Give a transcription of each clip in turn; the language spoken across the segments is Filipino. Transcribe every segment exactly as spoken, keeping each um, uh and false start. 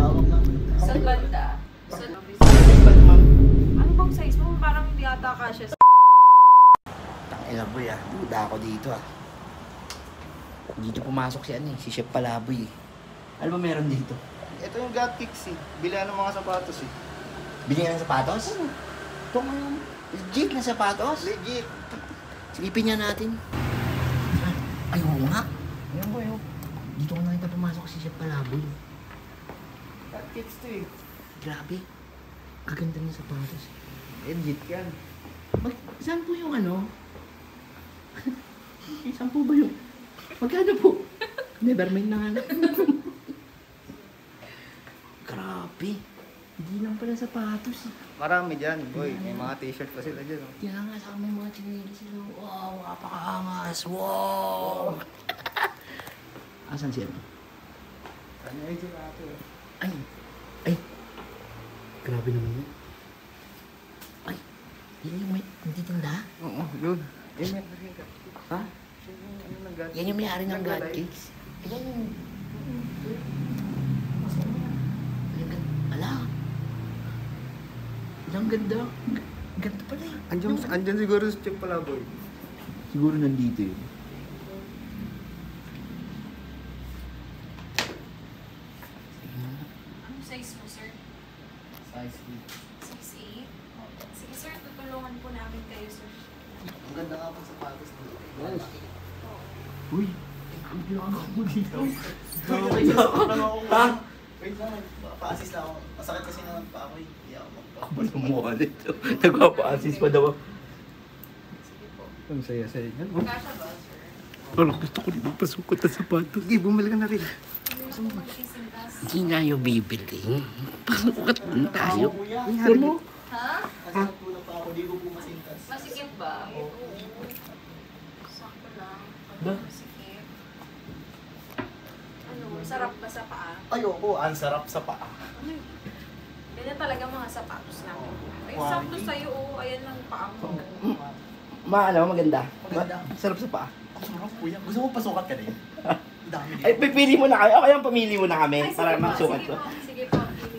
Hawak na. Sa banda. Sa Size ba ito, ma'am? ano bang size mo? Parang hindi ata kasya sa... Tangina boy ah. Duda ako dito ah. Dito pumasok si ano eh. Si Chef Palaboy eh. Ano ba meron dito? Ito yung gut kicks eh. Bilihan ng mga sapatos eh. Binigyan ng sapatos? Ito ngayon. Legit na sapatos? Legit. Silipin niya natin. Ay, oo nga. Ayan boy oh. Dito ko nakita pumasok si Chef Palaboy. Gut kicks to eh. Grabe. Kaganda ng sapatos. Legit yan. Mag, saan po yung ano? Saan po ba yung... Magkano po? Nevermind na nga lang. Grabe. Hindi lang pala sapatos. Marami dyan boy. May mga t-shirt pa sila dyan oh. Kaya nga sa may mga chinela sila. Wow, napakaangas. Wow. Asan siya? Ano yung sapato eh. Ay. Ay. Grabe naman yun. Ay. Yan yung may nagtitinda? Oo, yun. Yan may rin ka. Ha? Yan yung may-ari ng God Cakes. Ayan yung... Ayan ganda. Ala. Ang ganda. Ganda pala eh. Andiyan, andiyan siguro si Chef Palaboy. Siguro nandito yun. Anong size mo, sir? Size B. six eight? Sige, sir. Tutulungan po namin kayo, sir. Ang ganda nga pang sapatos dito. Yes. Uy. Ang ginagawa mo dito. Ha? Wait lang, pa-assist lang ako. Masakit kasi na pa ako eh. Hindi ako magpa. Ako ba lumuha nito? Nagpapa-assist pa daw. Sige po. Ang saya-saya yan. Kasha ba, sir? Ano, gusto ko din magpasukot na sapatos. Sige, bumili ka na rin. Gusto mo magsisintas? Hindi nga yung bibili. Pasukot na tayo. Ano Alam mo? Ha? Kasi nagtulog pa ako, di ko po masintas. Masikip ba? Oo. Sakto lang. Ba? Masikip. Ano, sarap ba sa paa? Ayoko, ang sarap sa paa. Ano yun? Ganyan talaga mga sapatos lang. Ay, Quality. sakto sa'yo, oh. Ayan ang paa mo. Ma, ano, maganda. Maganda. Ma- sarap sa paa. Ang sarap kuya. Gusto mo pasukat ka rin? Dami dito. Ay, pipili mo na kayo. Kaya pamili mo na kami Ay, para sige po, magsukat sige ko. po. Sige po.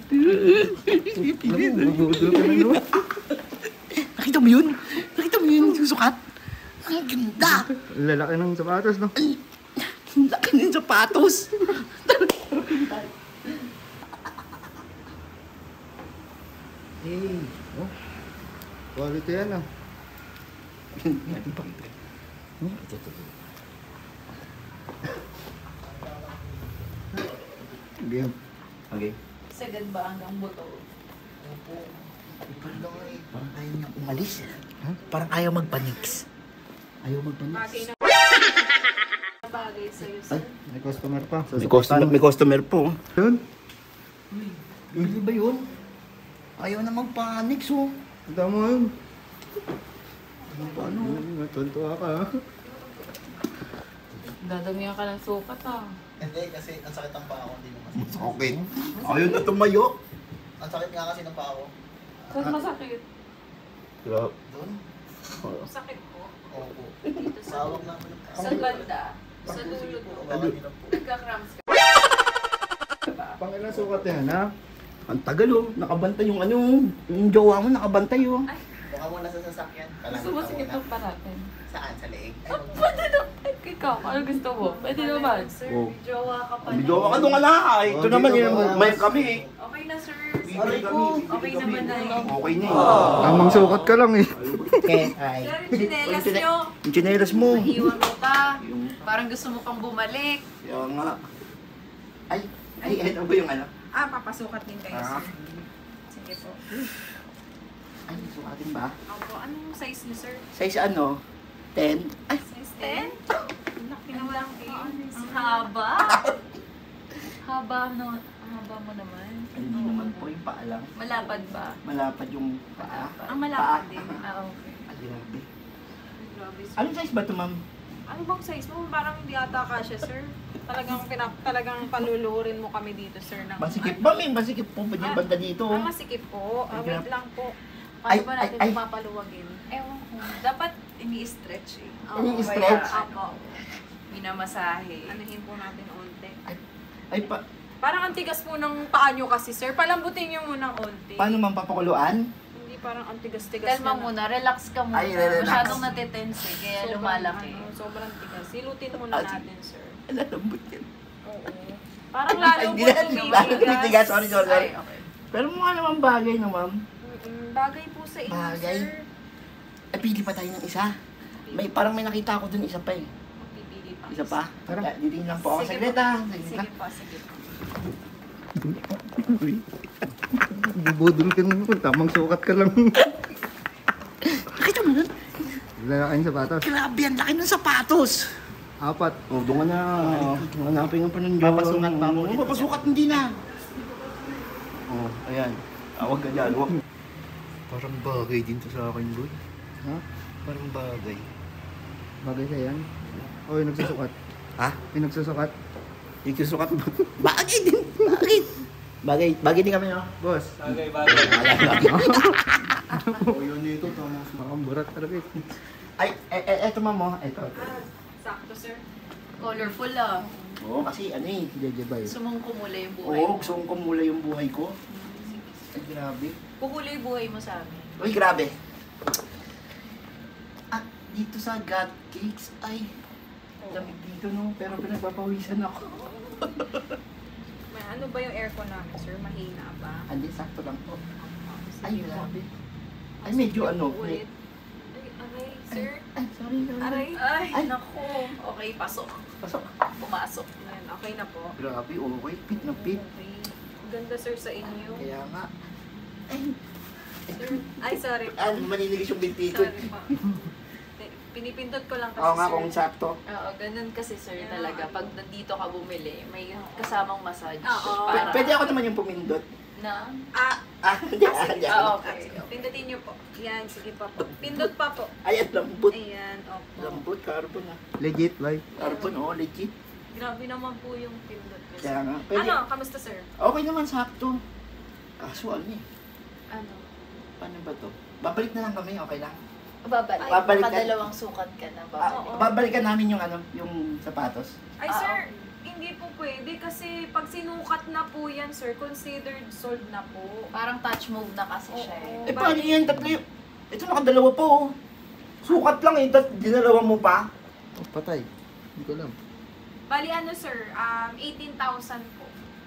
Pili po. Nakita mo yun? Nakita mo yun yung susukat? Ang ganda! Lalaki ng sapatos, no? Ang laki ng sapatos! Hey, oh. Quality yan, ah. Ito pa. Ito, ito. Game. Okay. Sagad ba hanggang buto? Parang ayaw niyang umalis. Huh? Parang ayaw magpanix. Ayaw magpanix. Bagay na bagay sa'yo, Ay, sir. May customer pa. may customer, may customer po. Yun? Hindi ba yun? Ayaw na magpanix oh. Ito mo yun. Paano? Matuntua ka, ha? Dadamihan ka ng sukat, ah. Hindi, kasi ang sakit ng paa ko, hindi mo masakit. Sakit. Ayaw na tumayo. Ang sakit nga kasi ng paa ko. Saan masakit? Grabe. Doon? Sakit po. Opo. Dito sa... Sawag na ako ng paa. Sa banda. Sa dulo po. Baka hirap po. Nagka-cramps ka. Pangilan sukat yan, ha? Ang tagal oh. Nakabantay yung ano. Yung jowa mo nakabantay oh. Ay, Baka muna sa sasakyan. gusto mo sige itong parating. Saan? Sa leeg? Pwede na. Ikaw, ano gusto mo? Pwede naman. Sir, Oh. may jowa ka pa. May jowa ka doon nga na. Ito Oh, naman dito yun. ba? May kami eh. Okay na, sir. Aray ko. Okay naman na yun. Okay na eh. Tamang sukat ka lang, eh. Okay. Ay. Sir, yung chinelas nyo. Yung chinelas mo. Iwan mo pa. Parang gusto mo pang bumalik. Kaya nga. Ay. Ay, ito ba yung ano? Ah, papasukat din kayo, Ah. sir. Sige po. Ay, sukatin ba? Opo, anong size niyo, sir? Size ano? ten? Ay. Size ten? Laki naman. Ang haba. Haba no, ang haba mo naman. Hindi naman po yung paa lang. Malapad ba? Malapad yung paa. Ang malapad Paa. din. Ah, okay. Ay, grabe. Ay, grabe, sir. Anong size ba ito, ma'am? Ano bang size mo? Parang hindi ata kasya, sir. Talagang pinap talagang paluluhurin mo kami dito, sir. Ng, Masikip ba, may masikip po. Pwede yung banda dito. Ah, masikip po. Ah, Ay, wait grabe. lang po. Ay, Paano ba natin ay, ay. mapapaluwagin? Ewan ko. Dapat ini-stretch eh. Ini-stretch? Apo. Minamasahe. Anuhin po natin onte. Ay, pa, Parang ang tigas po ng paa nyo kasi, sir. Palambutin nyo muna konti. Paano man papakuluan? Hindi parang ang tigas-tigas Kalma na. muna, relax ka muna. Ay, relax. Masyadong natitense eh, kaya Sobrang, lumalaki. ano, sobrang tigas. Silutin muna Ah, natin, sir. Lalambot yan. Oo. Parang lalo Ay, po hindi na, lalo tumitigas. tumitigas. Sorry, sorry, sorry. Ay, okay. Pero mukha naman bagay no, ma'am. Mm-mm, bagay po sa inyo, Bagay. sir. Eh, pili pa tayo ng isa. May, parang may nakita ako dun isa pa eh. Pipili pa. Isa pa? Tara. Tara. Ditingin lang po ako. Sige Saglit po. ah. Saglit Sige lang. po, sige po. Bubudol ka naman. Tamang sukat ka lang. Nakita mo nun? Lalaking sapatos. Grabe, ang laki ng sapatos. Apat. Oh, doon ka na. Hanapin ang panunod. Papasukat pa ako. Oo, papasukat hindi na. Oh, ayan. Awag ka dyan. Wag. Parang bagay din to sa akin, boy. Ha? Parang bagay. Bagay sa yan. O, yung nagsusukat. Ha? Yung nagsusukat. Yung susukat mo. Bagay din. Bakit? Bagay. Bagay din kami, no? Boss. Bagay, bagay. O, yun nito. Tama. Makamburat talaga eh. Ay, eh, eh, eto mamo. Eto. Ah, sakto, sir. Colorful ah. Oo, kasi ano eh. Jejebay. Gusto mong kumula yung buhay Oo, mo. gusto kong kumula yung buhay ko. Ay, grabe. Kukula yung buhay mo sa amin. Uy, grabe. At dito sa God Cakes, ay, lamig dito no, pero pinagpapawisan ako. May ano ba yung aircon namin, sir? Mahina ba? Andi, sakto lang po. Ay, Sige po. grabe. Ay, medyo Sige ano. po ulit. Ay, aray, sir. Ay, sorry, sorry. Aray. Ay, Ay. naku. Okay, pasok. Pasok. Pumasok. Ayan, okay na po. Grabe, okay. Pit na pit. Okay. Ganda, sir, sa inyo. Kaya nga. Ay, Sir, ay, sorry po. ah, manililis yung binti ko. Sorry po. Pinipindot ko lang kasi, Oo nga, sir. kung sakto. Oo, ganun kasi sir Yan. talaga. Pag nandito ka bumili, may kasamang massage. Oo. P- Para pwede ako naman yung pumindot. na. Ah, Ah, hindi, ah, hindi. Ah, ako. okay. pindutin niyo po. Yan, sige pa po. Pindot pa po. Ay, at lambot. Ayan, opo. Lambot, carbon ah. Legit, bye. Carbon, oh, legit. Grabe naman po yung pindot ko. Kaya nga. Pwede. Ano, kamusta, sir? Okay naman, sakto. Kaso ano eh. Ano? Paano ba to? Babalik na lang kami, okay lang. Babalik. Ay, babalik ka- Makadalawang sukat ka na. Ah, Babalik. Oo. babalikan namin yung ano, yung sapatos. Ay, Ah, sir, hindi po pwede kasi pag sinukat na po yan, sir, considered sold na po. Parang touch move na kasi siya eh. Oo. Eh, paano yan? Tatlo yung... Ito, nakadalawa pa oh. Sukat lang eh, tat dinalawa mo pa. Oh, patay. Hindi ko alam. Bali, ano, sir, um, eighteen thousand po.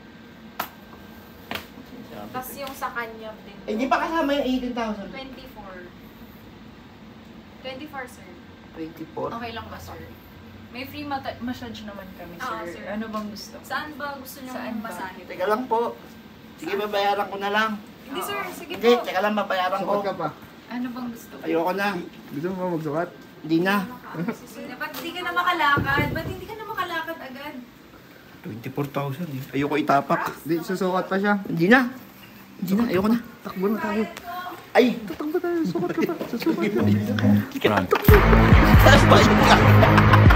Tapos yung sa kanya din. Eh, di pa kasama yung eighteen thousand. twenty-four. twenty-four, sir. twenty-four. Okay lang ba, sir? May free mata- massage naman kami, sir. Ah, sir. Ano bang gusto? Saan ba gusto niyo Saan ba? masahe? Teka lang po. Sige, babayaran ko na lang. Hindi, sir, sige Hindi, po. teka lang, babayaran ko. Sukat ka pa. Ano bang gusto? Ayoko na. Gusto mo ba magsukat? Hindi na. Ba't hindi ka na makalakad? Ba't hindi ka na makalakad agad? twenty-four thousand eh. Ayoko itapak. Hindi, susukat pa siya. Hindi na. Hindi na, ayoko na. Takbo na tayo. Ay! Tatakbo tayo. Sukat ka pa. Susukat ka. Sige na. Bayad ka.